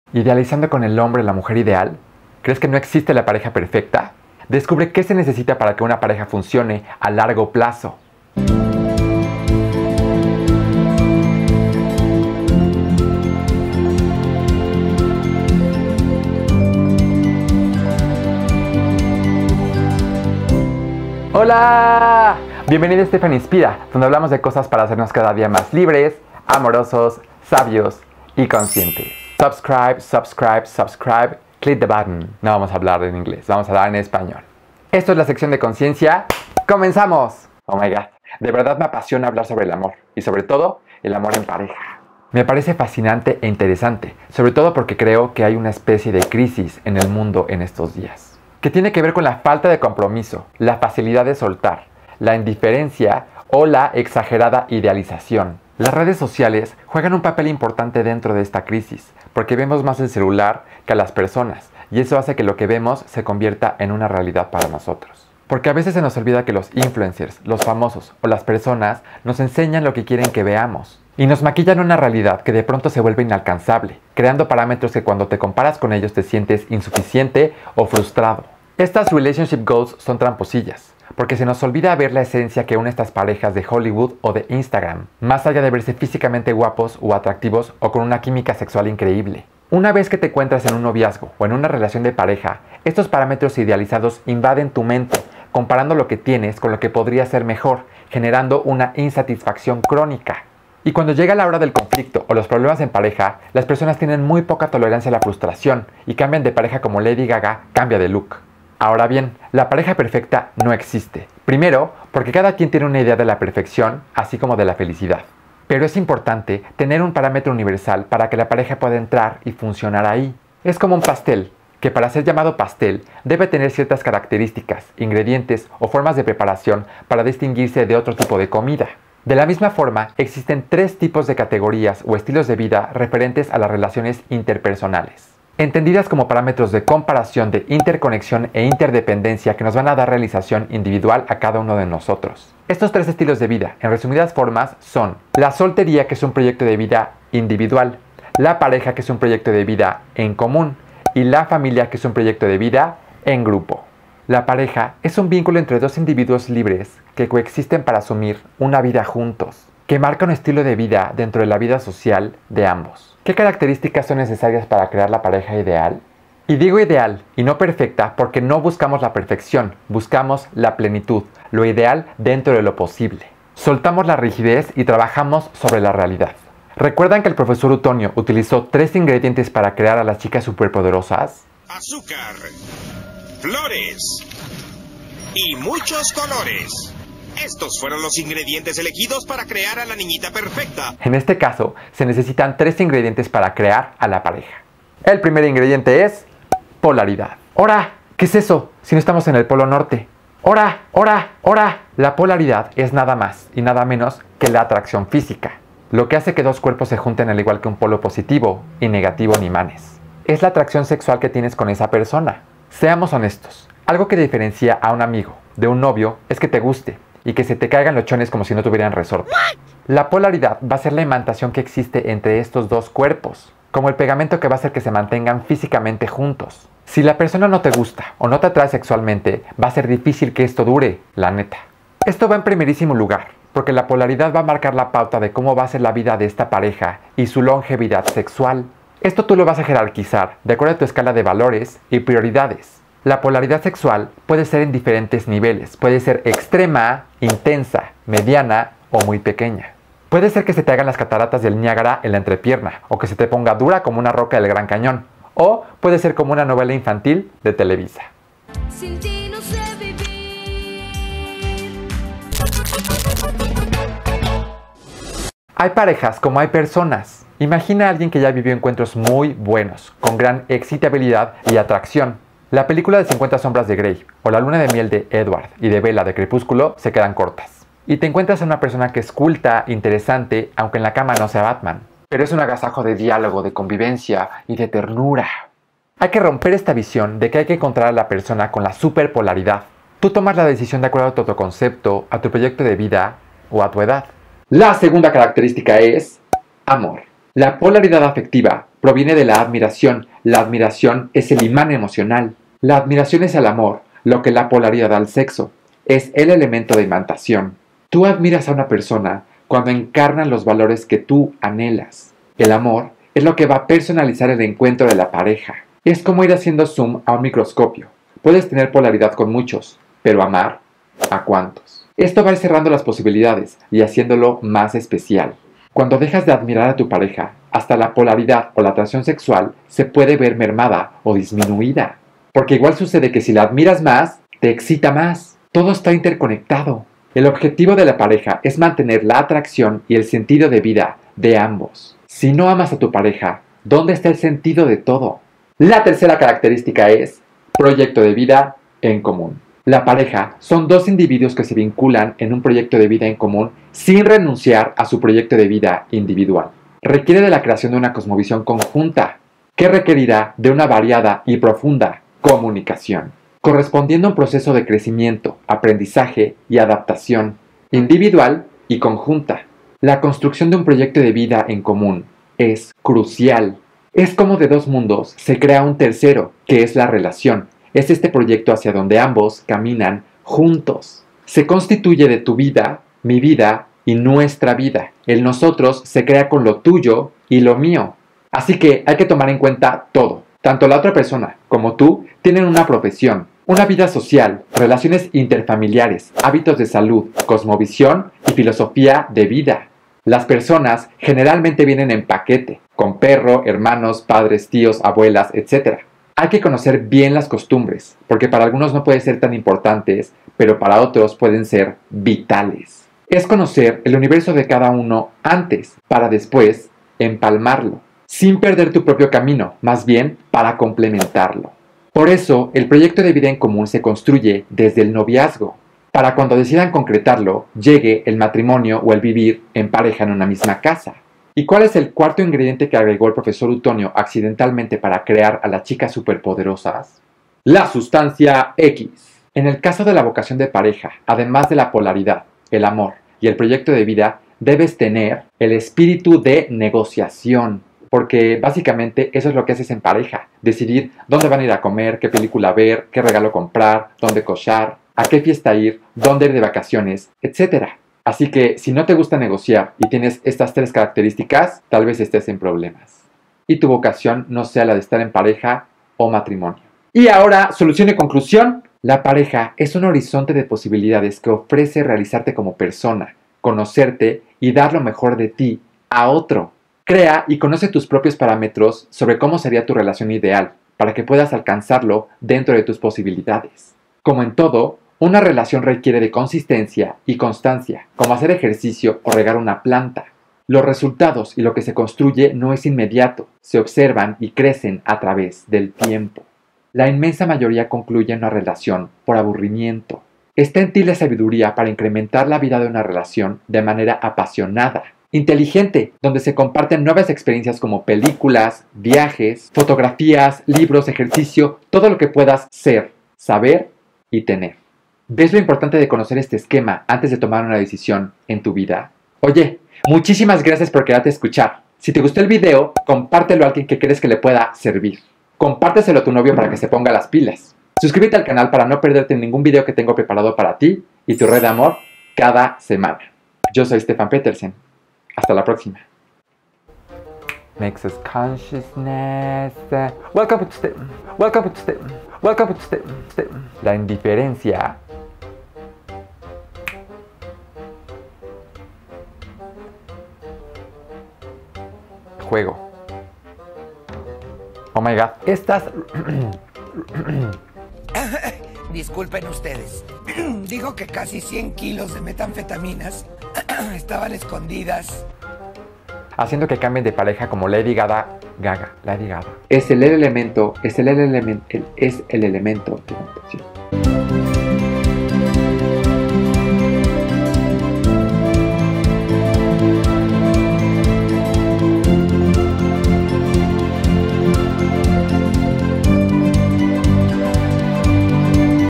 ¿Idealizando con el hombre la mujer ideal? ¿Crees que no existe la pareja perfecta? Descubre qué se necesita para que una pareja funcione a largo plazo. ¡Hola! Bienvenido a Stefan Inspira, donde hablamos de cosas para hacernos cada día más libres, amorosos, sabios y conscientes. Subscribe, click the button. No vamos a hablar en inglés, vamos a hablar en español. Esto es la sección de conciencia. ¡Comenzamos! Oh my god, de verdad me apasiona hablar sobre el amor y sobre todo el amor en pareja. Me parece fascinante e interesante, sobre todo porque creo que hay una especie de crisis en el mundo en estos días, que tiene que ver con la falta de compromiso, la facilidad de soltar, la indiferencia o la exagerada idealización. Las redes sociales juegan un papel importante dentro de esta crisis, porque vemos más el celular que a las personas, y eso hace que lo que vemos se convierta en una realidad para nosotros. Porque a veces se nos olvida que los influencers, los famosos o las personas nos enseñan lo que quieren que veamos, y nos maquillan una realidad que de pronto se vuelve inalcanzable, creando parámetros que cuando te comparas con ellos te sientes insuficiente o frustrado. Estas relationship goals son tramposillas, porque se nos olvida ver la esencia que une estas parejas de Hollywood o de Instagram, más allá de verse físicamente guapos o atractivos o con una química sexual increíble. Una vez que te encuentras en un noviazgo o en una relación de pareja, estos parámetros idealizados invaden tu mente, comparando lo que tienes con lo que podría ser mejor, generando una insatisfacción crónica. Y cuando llega la hora del conflicto o los problemas en pareja, las personas tienen muy poca tolerancia a la frustración y cambian de pareja como Lady Gaga cambia de look. Ahora bien, la pareja perfecta no existe. Primero, porque cada quien tiene una idea de la perfección, así como de la felicidad. Pero es importante tener un parámetro universal para que la pareja pueda entrar y funcionar ahí. Es como un pastel, que para ser llamado pastel debe tener ciertas características, ingredientes o formas de preparación para distinguirse de otro tipo de comida. De la misma forma, existen tres tipos de categorías o estilos de vida referentes a las relaciones interpersonales, entendidas como parámetros de comparación, de interconexión e interdependencia que nos van a dar realización individual a cada uno de nosotros. Estos tres estilos de vida, en resumidas formas, son la soltería, que es un proyecto de vida individual, la pareja, que es un proyecto de vida en común, y la familia, que es un proyecto de vida en grupo. La pareja es un vínculo entre dos individuos libres que coexisten para asumir una vida juntos, que marca un estilo de vida dentro de la vida social de ambos. ¿Qué características son necesarias para crear la pareja ideal? Y digo ideal y no perfecta porque no buscamos la perfección, buscamos la plenitud, lo ideal dentro de lo posible. Soltamos la rigidez y trabajamos sobre la realidad. ¿Recuerdan que el profesor Utonio utilizó 3 ingredientes para crear a las chicas superpoderosas? Azúcar, flores y muchos colores. Estos fueron los ingredientes elegidos para crear a la niñita perfecta. En este caso, se necesitan 3 ingredientes para crear a la pareja. El primer ingrediente es polaridad. ¡Hora! ¿Qué es eso? Si no estamos en el Polo Norte. ¡Hora! ¡Hora! ¡Hora! La polaridad es nada más y nada menos que la atracción física, lo que hace que dos cuerpos se junten al igual que un polo positivo y negativo en imanes. Es la atracción sexual que tienes con esa persona. Seamos honestos, algo que diferencia a un amigo de un novio es que te guste y que se te caigan los chones como si no tuvieran resorte. La polaridad va a ser la imantación que existe entre estos dos cuerpos, como el pegamento que va a hacer que se mantengan físicamente juntos. Si la persona no te gusta o no te atrae sexualmente, va a ser difícil que esto dure, la neta. Esto va en primerísimo lugar, porque la polaridad va a marcar la pauta de cómo va a ser la vida de esta pareja y su longevidad sexual. Esto tú lo vas a jerarquizar de acuerdo a tu escala de valores y prioridades. La polaridad sexual puede ser en diferentes niveles, puede ser extrema, intensa, mediana o muy pequeña. Puede ser que se te hagan las cataratas del Niágara en la entrepierna, o que se te ponga dura como una roca del Gran Cañón, o puede ser como una novela infantil de Televisa. Sin ti no sé vivir. Hay parejas como hay personas. Imagina a alguien que ya vivió encuentros muy buenos, con gran excitabilidad y atracción. La película de 50 sombras de Grey o la luna de miel de Edward y de Bella de Crepúsculo se quedan cortas. Y te encuentras a una persona que es culta, interesante, aunque en la cama no sea Batman. Pero es un agasajo de diálogo, de convivencia y de ternura. Hay que romper esta visión de que hay que encontrar a la persona con la superpolaridad. Tú tomas la decisión de acuerdo a tu autoconcepto, a tu proyecto de vida o a tu edad. La segunda característica es amor. La polaridad afectiva proviene de la admiración. La admiración es el imán emocional. La admiración es el amor, lo que la polaridad al sexo. Es el elemento de imantación. Tú admiras a una persona cuando encarnan los valores que tú anhelas. El amor es lo que va a personalizar el encuentro de la pareja. Es como ir haciendo zoom a un microscopio. Puedes tener polaridad con muchos, pero amar, ¿a cuántos? Esto va a ir cerrando las posibilidades y haciéndolo más especial. Cuando dejas de admirar a tu pareja, hasta la polaridad o la atracción sexual se puede ver mermada o disminuida. Porque igual sucede que si la admiras más, te excita más. Todo está interconectado. El objetivo de la pareja es mantener la atracción y el sentido de vida de ambos. Si no amas a tu pareja, ¿dónde está el sentido de todo? La tercera característica es proyecto de vida en común. La pareja son dos individuos que se vinculan en un proyecto de vida en común sin renunciar a su proyecto de vida individual. Requiere de la creación de una cosmovisión conjunta, que requerirá de una variada y profunda comunicación, correspondiendo a un proceso de crecimiento, aprendizaje y adaptación, individual y conjunta. La construcción de un proyecto de vida en común es crucial. Es como de dos mundos se crea un tercero, que es la relación. Es este proyecto hacia donde ambos caminan juntos. Se constituye de tu vida, mi vida y nuestra vida. El nosotros se crea con lo tuyo y lo mío. Así que hay que tomar en cuenta todo. Tanto la otra persona como tú tienen una profesión, una vida social, relaciones interfamiliares, hábitos de salud, cosmovisión y filosofía de vida. Las personas generalmente vienen en paquete, con perro, hermanos, padres, tíos, abuelas, etc. Hay que conocer bien las costumbres, porque para algunos no pueden ser tan importantes, pero para otros pueden ser vitales. Es conocer el universo de cada uno antes, para después empalmarlo, sin perder tu propio camino, más bien para complementarlo. Por eso, el proyecto de vida en común se construye desde el noviazgo, para cuando decidan concretarlo, llegue el matrimonio o el vivir en pareja en una misma casa. ¿Y cuál es el cuarto ingrediente que agregó el profesor Utonio accidentalmente para crear a las chicas superpoderosas? La sustancia X. En el caso de la vocación de pareja, además de la polaridad, el amor y el proyecto de vida, debes tener el espíritu de negociación. Porque básicamente eso es lo que haces en pareja. Decidir dónde van a ir a comer, qué película ver, qué regalo comprar, dónde cochar, a qué fiesta ir, dónde ir de vacaciones, etc. Así que si no te gusta negociar y tienes estas tres características, tal vez estés en problemas. Y tu vocación no sea la de estar en pareja o matrimonio. Y ahora, solución y conclusión. La pareja es un horizonte de posibilidades que ofrece realizarte como persona, conocerte y dar lo mejor de ti a otro. Crea y conoce tus propios parámetros sobre cómo sería tu relación ideal, para que puedas alcanzarlo dentro de tus posibilidades. Como en todo, una relación requiere de consistencia y constancia, como hacer ejercicio o regar una planta. Los resultados y lo que se construye no es inmediato, se observan y crecen a través del tiempo. La inmensa mayoría concluye una relación por aburrimiento. Está en ti la sabiduría para incrementar la vida de una relación de manera apasionada, inteligente, donde se comparten nuevas experiencias como películas, viajes, fotografías, libros, ejercicio, todo lo que puedas ser, saber y tener. ¿Ves lo importante de conocer este esquema antes de tomar una decisión en tu vida? Oye, muchísimas gracias por quedarte a escuchar. Si te gustó el video, compártelo a alguien que crees que le pueda servir. Compárteselo a tu novio para que se ponga las pilas. Suscríbete al canal para no perderte ningún video que tengo preparado para ti y tu red de amor cada semana. Yo soy Stefan Petersen. Hasta la próxima. Makes us consciousness. Welcome to la indiferencia. Juego. Oh my god. Estas. Disculpen ustedes. Digo que casi 100 kilos de metanfetaminas estaban escondidas. Haciendo que cambien de pareja como Lady Gaga. Es el elemento de la